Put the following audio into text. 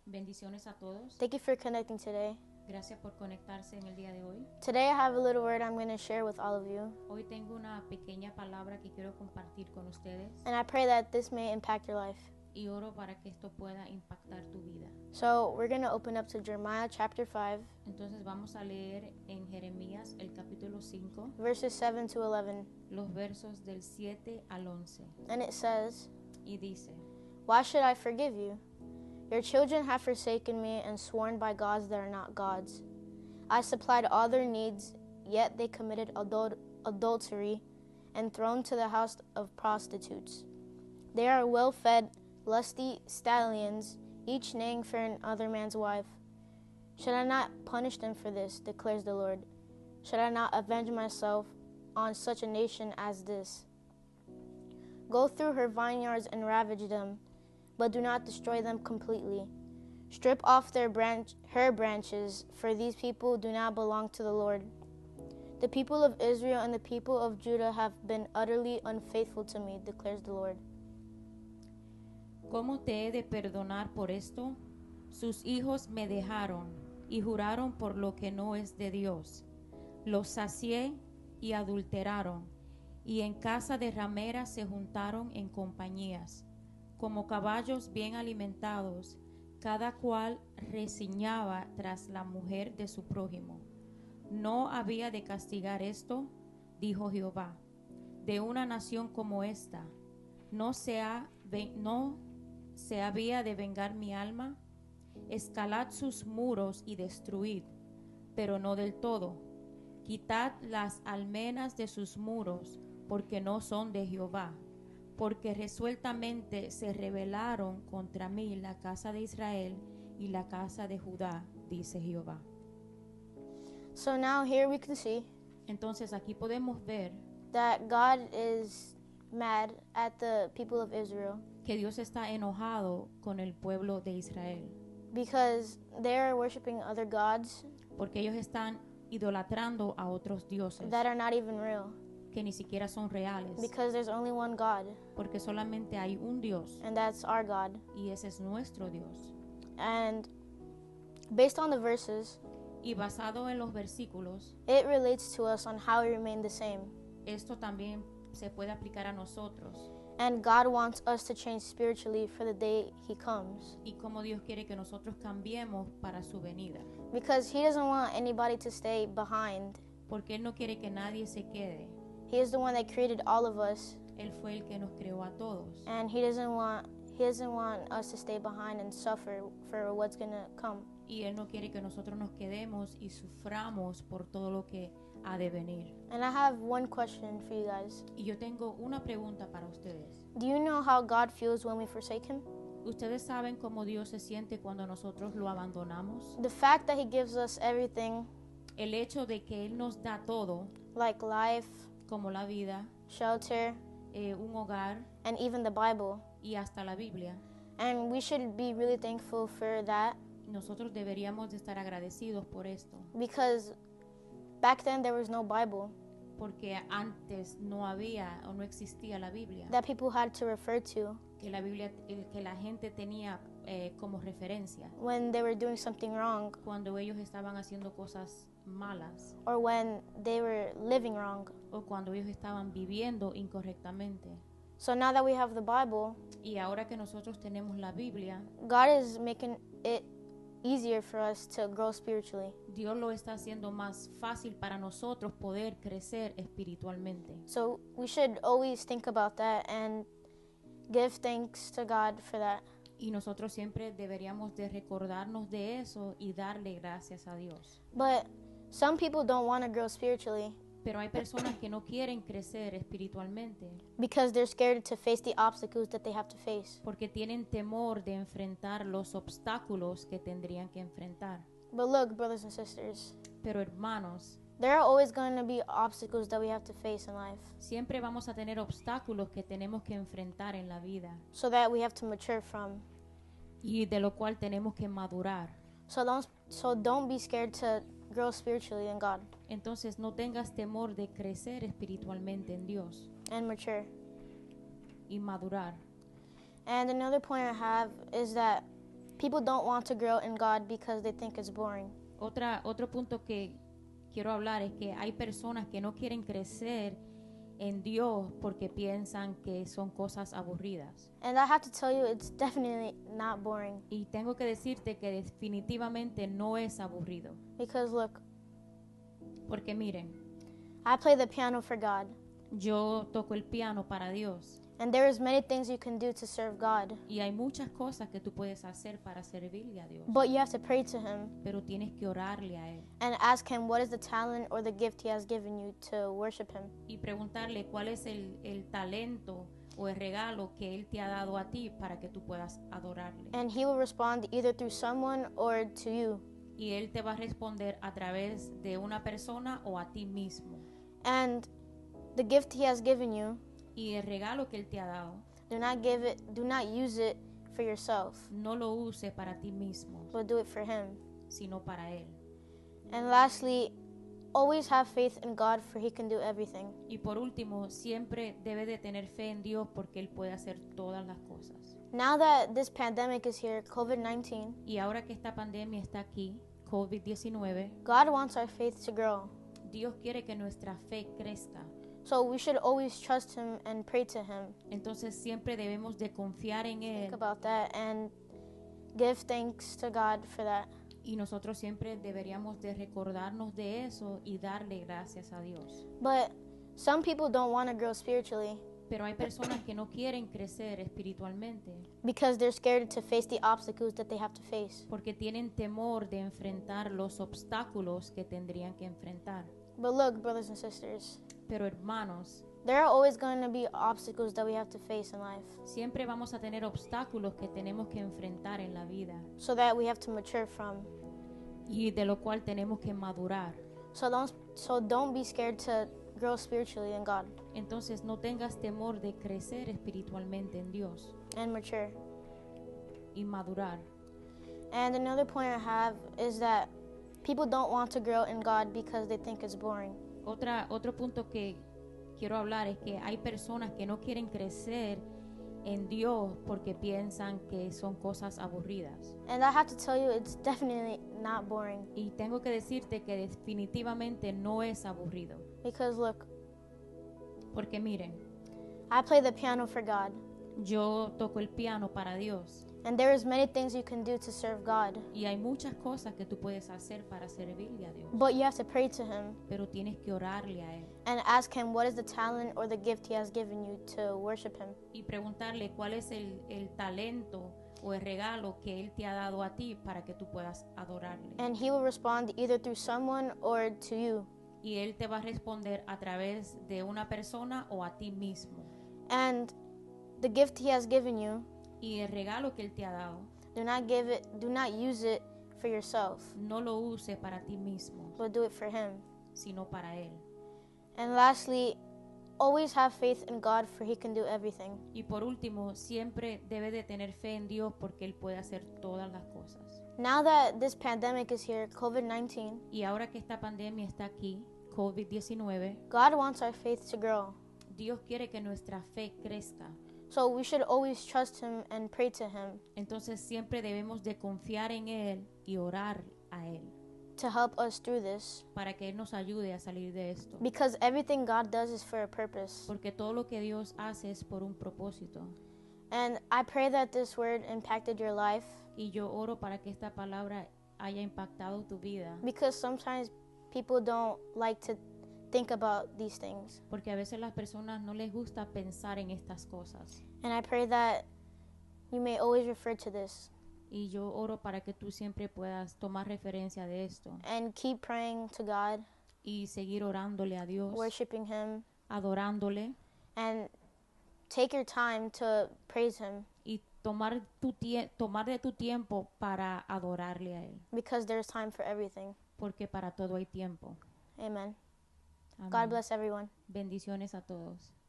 Bendiciones a todos. Thank you for connecting today. Gracias por conectarse en el día de hoy. Today I have a little word I'm going to share with all of you, Hoy tengo una pequeña palabra que quiero compartir con ustedes and I pray that this may impact your life. y oro para que esto pueda impactar tu vida. So we're going to open up to Jeremiah chapter 5, Entonces vamos a leer en Jeremías el capítulo 5, verses 7 to 11. los versos del 7 al 11. And it says, Y dice, "Why should I forgive you? Your children have forsaken me and sworn by gods that are not gods. I supplied all their needs, yet they committed adultery and thrown to the house of prostitutes. They are well-fed, lusty stallions, each neighing for another man's wife. Should I not punish them for this, declares the Lord? Should I not avenge myself on such a nation as this? Go through her vineyards and ravage them, but do not destroy them completely. Strip off her branches, for these people do not belong to the Lord. The people of Israel and the people of Judah have been utterly unfaithful to me, declares the Lord." ¿Cómo te he de perdonar por esto? Sus hijos me dejaron y juraron por lo que no es de Dios. Los sacié y adulteraron, y en casa de rameras se juntaron en compañías. Como caballos bien alimentados, cada cual reziñaba tras la mujer de su prójimo. ¿No había de castigar esto? Dijo Jehová. De una nación como esta, ¿no se había de vengar mi alma? Escalad sus muros y destruid, pero no del todo. Quitad las almenas de sus muros, porque no son de Jehová. Porque resueltamente se rebelaron contra mí la casa de Israel y la casa de Judá, dice Jehová. So now here we can see Entonces aquí podemos ver that God is mad at the people of Israel que Dios está enojado con el pueblo de Israel, because they're worshiping other gods porque ellos están idolatrando a otros dioses that are not even real, que ni siquiera son reales, because there's only one God, porque solamente hay un Dios and that's our God. y ese es nuestro Dios. And based on the verses, Y basado en los versículos, it relates to us on how we remain the same. esto también se puede aplicar a nosotros And God wants us to change spiritually for the day He comes, y cómo Dios quiere que nosotros cambiemos para su venida, because He doesn't want anybody to stay behind. porque Él no quiere que nadie se quede. He is the one that created all of us, Él fue el que nos creó a todos and He doesn't want us to stay behind and suffer for what's gonna come. y Él no quiere que nosotros nos quedemos y suframos por todo lo que ha de venir. And I have one question for you guys. Y yo tengo una pregunta para ustedes. Do you know how God feels when we forsake Him? ¿Ustedes saben cómo Dios se siente cuando nosotros lo abandonamos? The fact that He gives us everything, El hecho de que Él nos da todo, like life, como la vida, shelter, un hogar and even the Bible. y hasta la Biblia, And we should be really thankful for that, nosotros deberíamos de estar agradecidos por esto, because back then there was no Bible porque antes no había o no existía la Biblia, that people had to refer to que la Biblia, que la gente tenía como referencia when they were doing something wrong cuando ellos estaban haciendo cosas malas or when they were living wrong. o cuando ellos estaban viviendo incorrectamente. So now that we have the Bible, Y ahora que nosotros tenemos la Biblia, God is making it easier for us to grow spiritually. Dios lo está haciendo más fácil para nosotros poder crecer espiritualmente. So we should always think about that and give thanks to God for that. Y nosotros siempre deberíamos de recordarnos de eso y darle gracias a Dios. But some people don't want to grow spiritually Pero hay personas que no quieren crecer espiritualmente because they're scared to face the obstacles that they have to face. porque tienen temor de enfrentar los obstáculos que tendrían que enfrentar. But look, brothers and sisters, Pero hermanos, there are always going to be obstacles that we have to face in life, siempre vamos a tener obstáculos que tenemos que enfrentar en la vida so that we have to mature from. y de lo cual tenemos que madurar. So don't be scared to grow spiritually in God Entonces no tengas temor de crecer espiritualmente en Dios and mature. y madurar. And another point I have is that People don't want to grow in God because they think it's boring. Otro punto que quiero hablar es que hay personas que no quieren crecer en Dios porque piensan que son cosas aburridas. And I have to tell you, it's definitely not boring. Y tengo que decirte que definitivamente no es aburrido. Because look, Porque miren, I play the piano for God. yo toco el piano para Dios. And there is many things you can do to serve God. Y hay muchas cosas que tú puedes hacer para servirle a Dios. But you have to pray to Him Pero tienes que orarle a Él. and ask Him what is the talent or the gift He has given you to worship Him. Y preguntarle cuál es el talento o el regalo que Él te ha dado a ti para que tú puedas adorarle. And He will respond either through someone or to you. Y Él te va a responder a través de una persona o a ti mismo. And the gift He has given you, Y el regalo que Él te ha dado, do not use it for yourself, no lo uses para ti mismo, but do it for Him. sino para Él. And lastly, always have faith in God, for He can do everything. Y por último, siempre debe de tener fe en Dios porque Él puede hacer todas las cosas. Now that this pandemic is here, COVID-19, Y ahora que esta pandemia está aquí, COVID-19, God wants our faith to grow. Dios quiere que nuestra fe crezca. So we should always trust Him and pray to Him. Entonces siempre debemos de confiar en Think Él about that and give thanks to God for that. y nosotros siempre deberíamos de recordarnos de eso y darle gracias a Dios. But some people don't want to grow spiritually Pero hay personas que no quieren crecer espiritualmente because they're scared to face the obstacles that they have to face. porque tienen temor de enfrentar los obstáculos que tendrían que enfrentar. But look, brothers and sisters, Pero hermanos, there are always going to be obstacles that we have to face in life, siempre vamos a tener obstáculos que tenemos que enfrentar en la vida so that we have to mature from. y de lo cual tenemos que madurar. So don't be scared to grow spiritually in God Entonces no tengas temor de crecer espiritualmente en Dios and mature. y madurar. And another point I have is that people don't want to grow in God because they think it's boring. Otro punto que quiero hablar es que hay personas que no quieren crecer en Dios porque piensan que son cosas aburridas. And I have to tell you, it's definitely not boring. Y tengo que decirte que definitivamente no es aburrido. Because look, Porque miren, I play the piano for God. yo toco el piano para Dios. And there is many things you can do to serve God. Y hay muchas cosas que tú puedes hacer para servirle a Dios. But you have to pray to Him Pero tienes que orarle a Él. and ask Him what is the talent or the gift He has given you to worship Him. Y preguntarle cuál es el talento o el regalo que Él te ha dado a ti para que tú puedas adorarle. And He will respond either through someone or to you. Y Él te va a responder a través de una persona o a ti mismo. And the gift He has given you, Y el regalo que Él te ha dado, do not use it for yourself, no lo uses para ti mismo, but do it for Him. sino para Él. And lastly, always have faith in God, for He can do everything. Y por último, siempre debe de tener fe en Dios porque Él puede hacer todas las cosas. Now that this pandemic is here, COVID-19, Y ahora que esta pandemia está aquí, COVID-19, God wants our faith to grow. Dios quiere que nuestra fe crezca. So we should always trust Him and pray to Him Entonces siempre debemos de confiar en Él y orar a Él to help us through this. para que Él nos ayude a salir de esto. Because everything God does is for a purpose. Porque todo lo que Dios hace es por un propósito. And I pray that this word impacted your life, Y yo oro para que esta palabra haya impactado tu vida. because sometimes people don't like to think about these things. Porque a veces las personas no les gusta pensar en estas cosas. And I pray that you may always refer to this Y yo oro para que tú siempre puedas tomar referencia de esto. and keep praying to God, Y seguir orándole a Dios, worshiping Him, adorándole. and take your time to praise Him, Y tomar de tu tiempo para adorarle a Él. because there's time for everything. Porque para todo hay tiempo. Amen. Amén. God bless everyone. Bendiciones a todos.